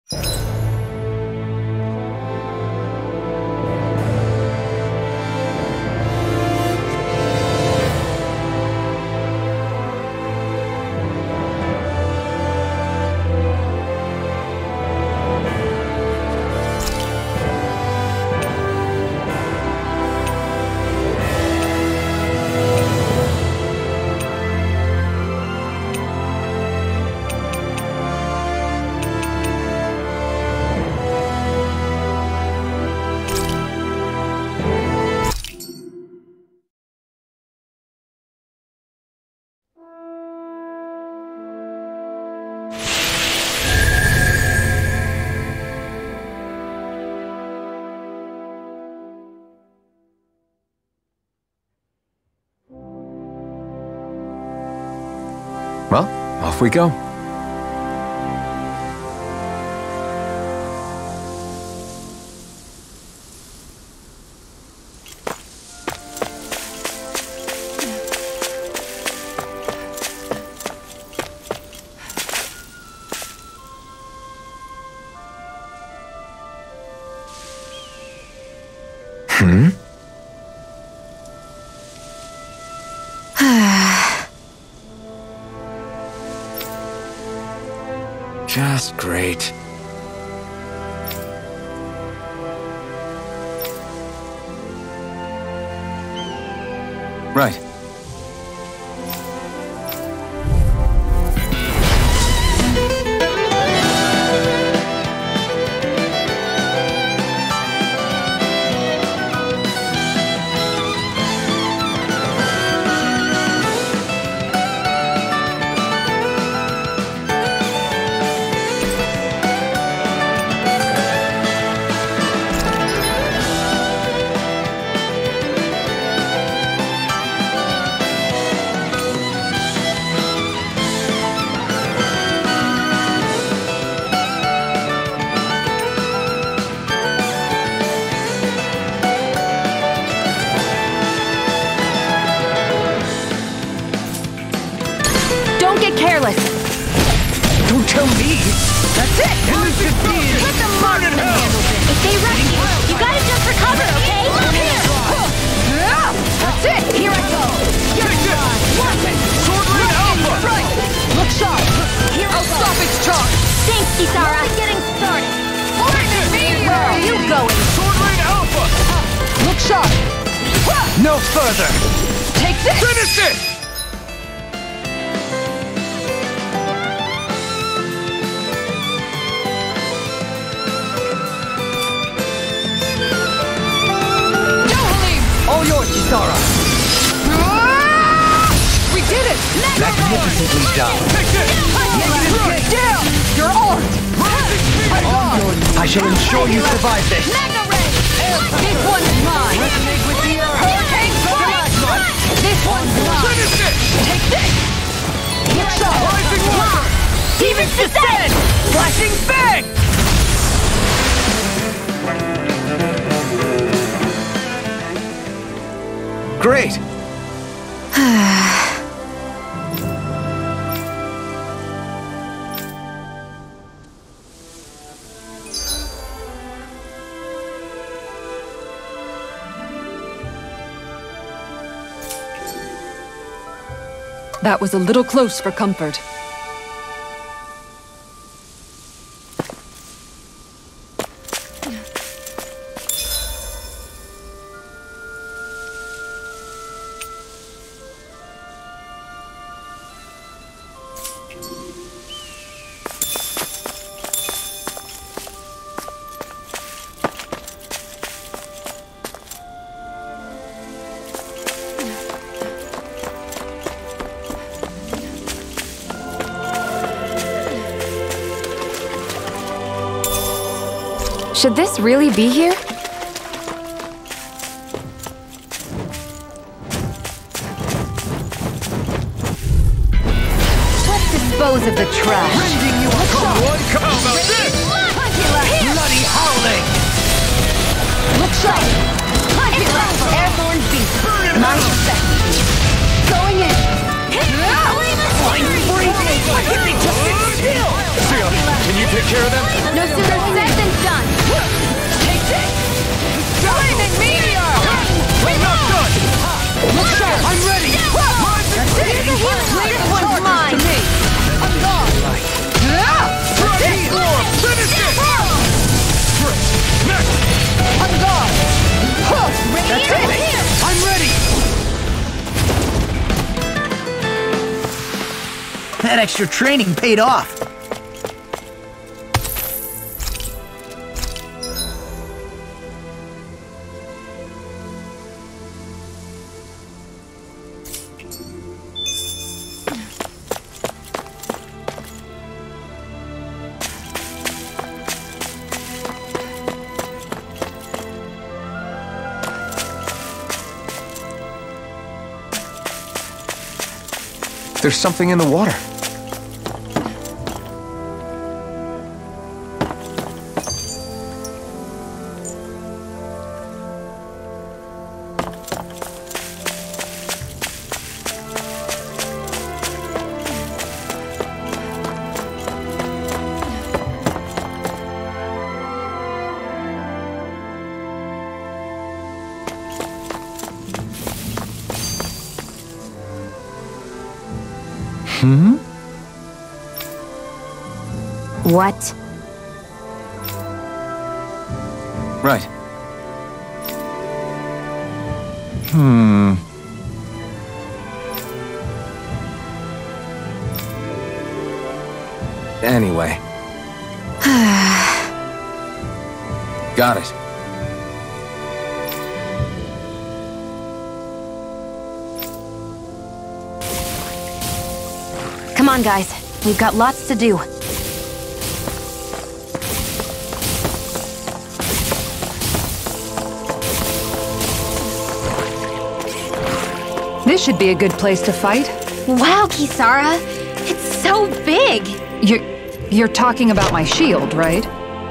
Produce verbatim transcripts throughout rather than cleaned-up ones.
Well, off we go. Hmm? Just great. Right. Don't get careless. Don't tell me. That's it. Let them mark and handle this. If they rush you, you gotta jump for cover, okay? Here. That's it. Here I go. Take it. Watch it. Sword Rain Alpha. Right. Look sharp. Here I'll stop its charge. Thanks, Kisara. Only getting started. Take it. Where are you going? Sword Rain Alpha. Look sharp. No further. Take this. Finish it. All yours, Kisara. We did it! Magnificently done. Take it! Negative down! You're armed! I shall ensure you survive this. Mega Ray! This one's mine! Hurricane Strike! This one's mine! Finish it! Take this! Look sharp! Rising water! Demon's Descent! Flashing Fang! Great! That was a little close for comfort. Should this really be here? Let's dispose of the trash. Rending you up from one. How about this? Bloody howling! Look sharp! Airborne beast! My specialty! Going in! Flying freezing! Hit me just in still! Sia, can you take take care of them? No sooner said than done. Take this! Flaming meteor! I'm not done! Look sharp! I'm ready! That's it! Here's a healing art. This one's mine. To me! I'm gone! That's it! Finish it! Next! I'm gone! Huh. That's Radiant it! here. I'm ready! That extra training paid off. There's something in the water. Hmm? What? Right. Hmm. Anyway. Got it. Come on, guys. We've got lots to do. This should be a good place to fight. Wow, Kisara. It's so big. You're... you're talking about my shield, right?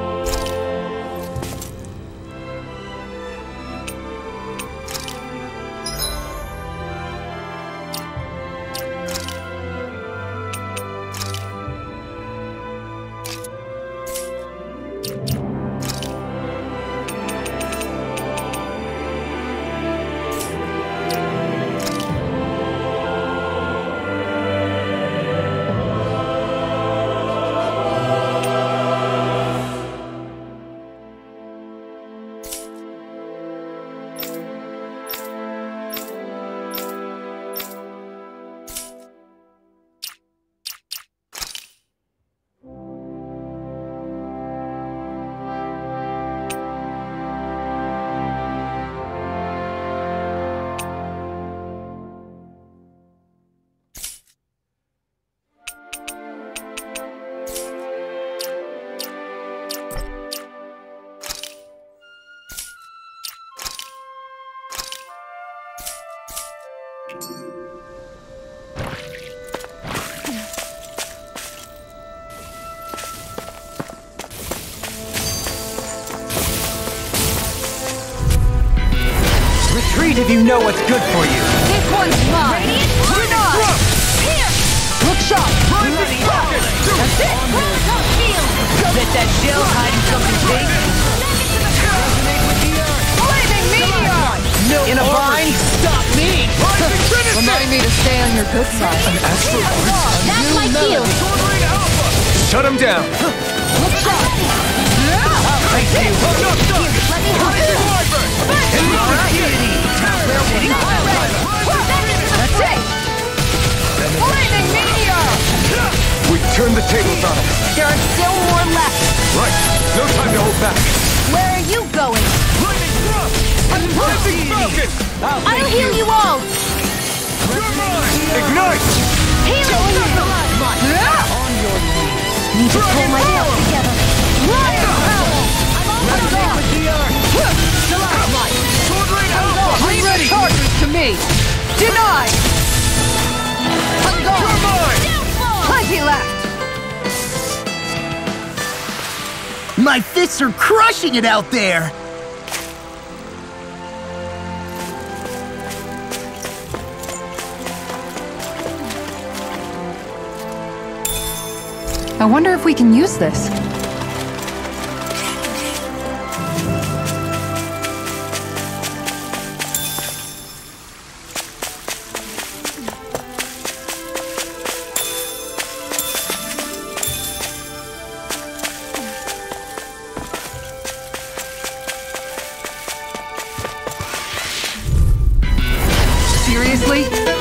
Retreat if you know what's good for you. This one's mine. Radiant, Here. look sharp! Bloody hell! That's it! Bet that shell hiding something big. Flaming meteor! No in a bind, stop me! Remind me to stay on your good side. That's my cue. Shut him down! Look sharp! Thank you! Let me help you. That's it! Flaming meteor! We've turned the tables on him. There are still more left. Right. No time to hold back. Where are you going? Lightning thrust! Lightning falcon! I'll heal you all. Ignite! Healing you. On your knees. Need to pull myself together. I'm gone! Bring the charges to me! Denied! I'm gone! Plenty left! My fists are crushing it out there! I wonder if we can use this.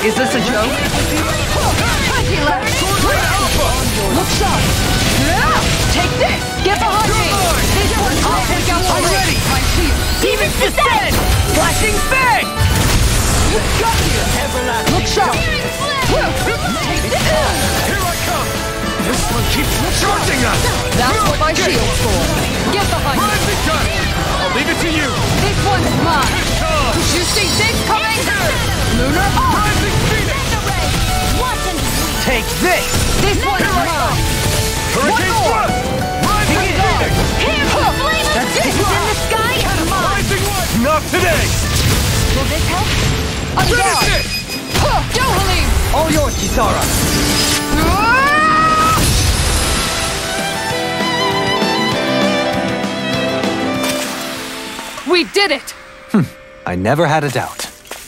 Is this a joke? Twenty left. Look sharp! Take this! Get behind me! This one's I'll take out the ready! My shield! Demons descend! Flashing fang! You got you! Everlasting! Look sharp! Take this one! Here I come! This one keeps charging us! That's what my shield's for. Get behind me. Rising gun! I'll leave it to you! This one's mine. Come! You see this coming? Lunar Arc. Rising Phoenix! Take this! This one's mine. Hurricane Thrust! Rising Phoenix! That's it! It's in the sky! Come on! Rising Light! Not today! Will this help? Finish it! Huh, Go, Halim. All yours, Kisara! We did it! I never had a doubt.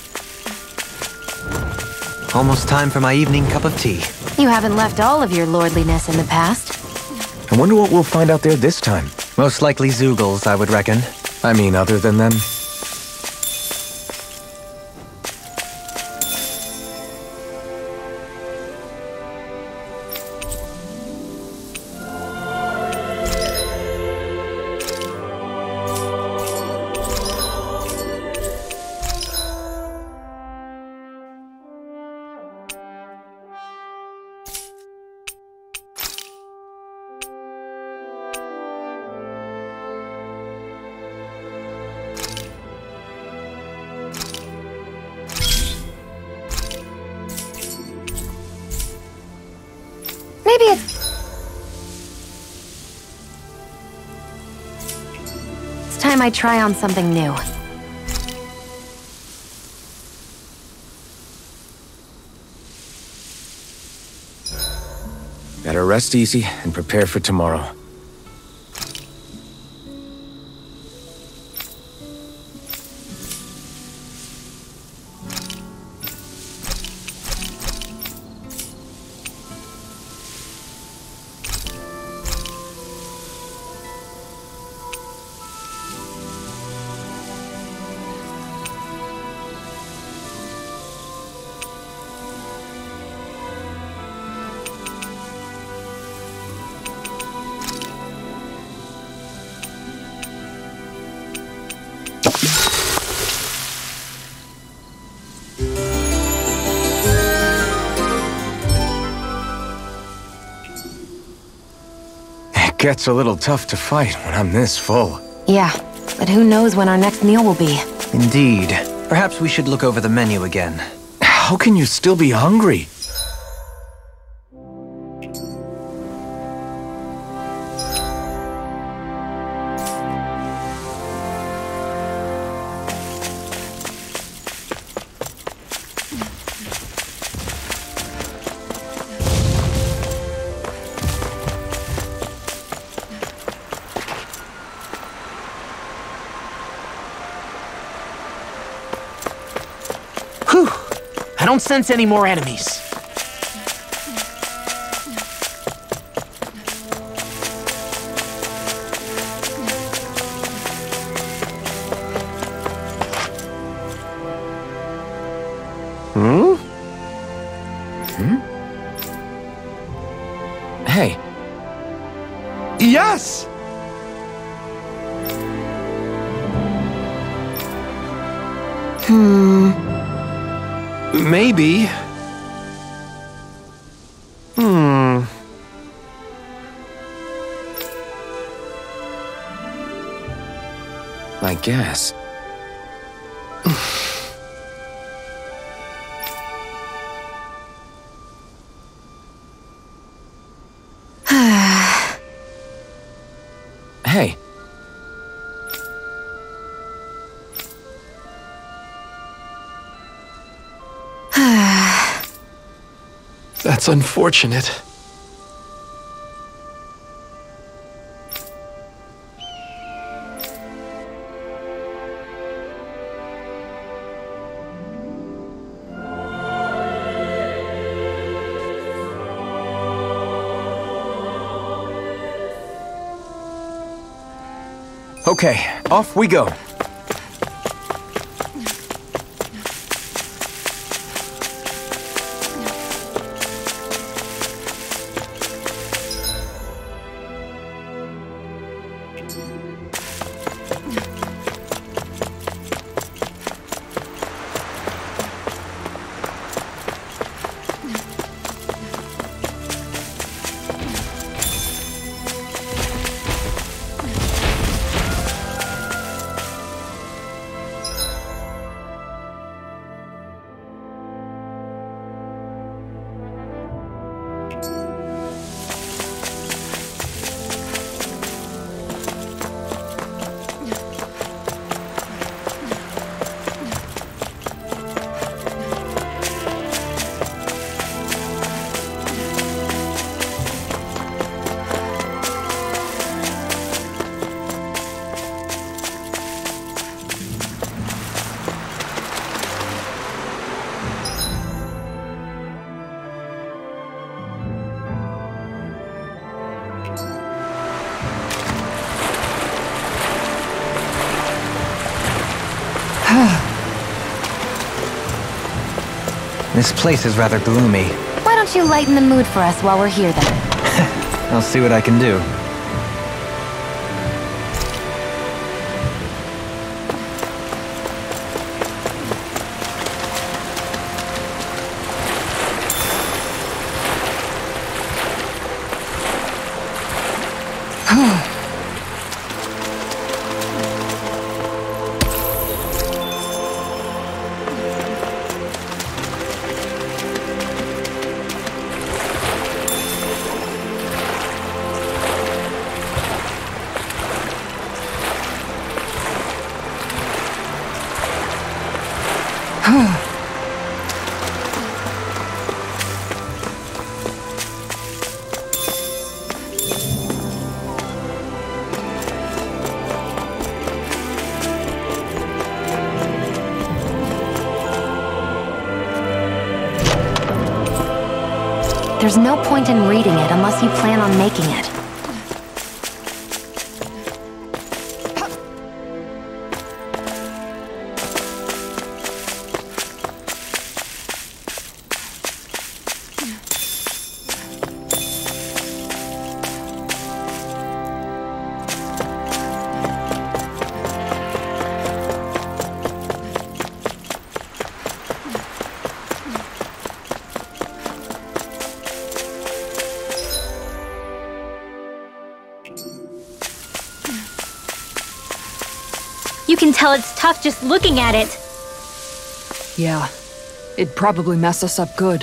Almost time for my evening cup of tea. You haven't left all of your lordliness in the past. I wonder what we'll find out there this time. Most likely Zoogles, I would reckon. I mean, other than them. Maybe it's... It's time I try on something new. Better rest easy and prepare for tomorrow. It gets a little tough to fight when I'm this full. Yeah, but who knows when our next meal will be. Indeed. Perhaps we should look over the menu again. How can you still be hungry? Whew! I don't sense any more enemies. Hmm? Hmm? Hey. Yes! Hmm... Maybe. Hmm. I guess. Hey. That's unfortunate. Okay, off we go. This place is rather gloomy. Why don't you lighten the mood for us while we're here then? I'll see what I can do. There's no point in reading it unless you plan on making it. You can tell it's tough just looking at it. Yeah, it'd probably mess us up good.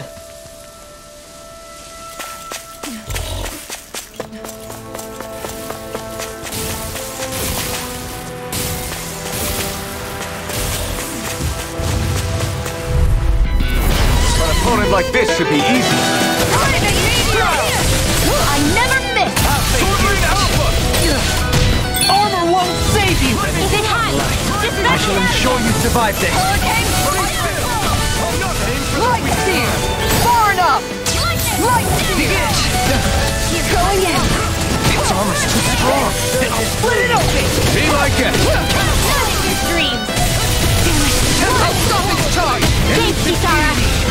An opponent like this should be easy. I never miss! Armor won't save you! Is it hot? Just I shall ensure you survive this. Light steer! Far enough! Light steer! Going in! Its armor's too strong. I'll split it open! Be like it. dreams. I'll stop its charge! Thanks, Kisara.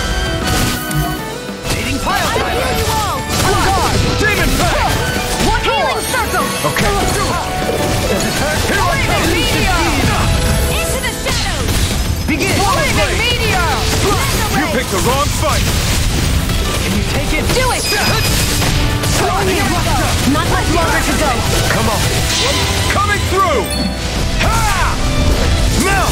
Leading pile! I hear you all. On guard! Demon Fang! One Healing more! circle. Okay. Does it hurt? Here I Flaming come. meteor! Into the shadows. Begin. Flaming meteor! You picked the wrong fight. Can you take it? Do it. Flaming eruptor! Not much longer to go. Come on. Coming through. Ha! Melt.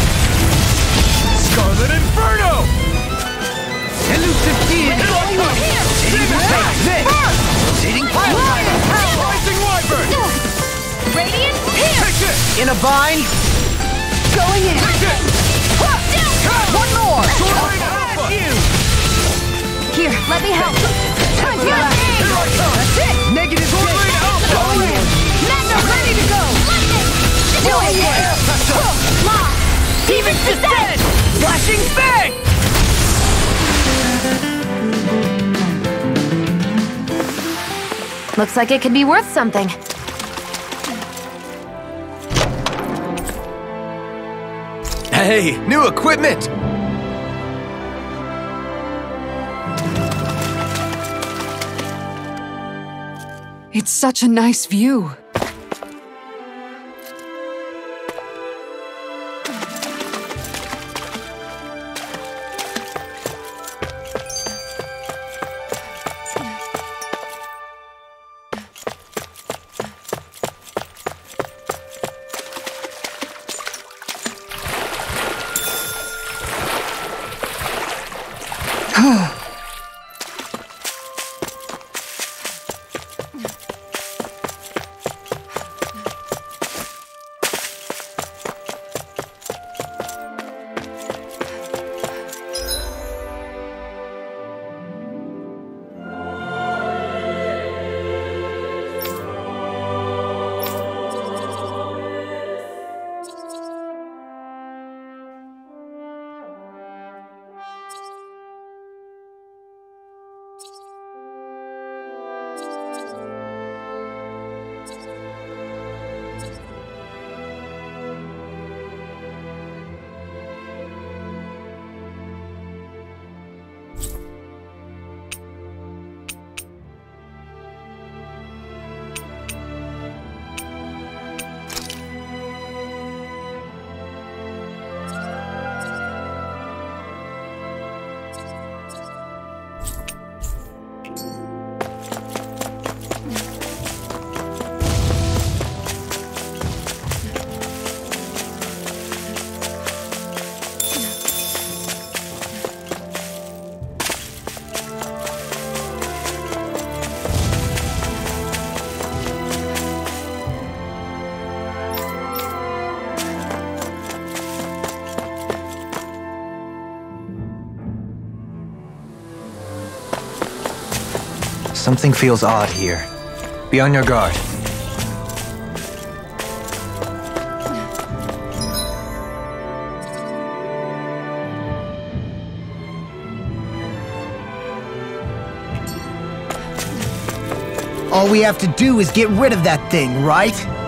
Scarlet Inferno. Elusive gear! Here I come. Demon Fang. This! Proceeding pile driver! Rising Wyvern. Radiant here. Take it. In a bind? Going in! Take it. One more! Soaring Alpha. Here, let me help. Time for Here I come. That's it! Negative Soaring Alpha. Going in! Mega Ready to go! Do it. Lock. Demons descend! Flashing Fang! Looks like it could be worth something. Hey, new equipment. It's such a nice view. Something feels odd here. Be on your guard. All we have to do is get rid of that thing, right?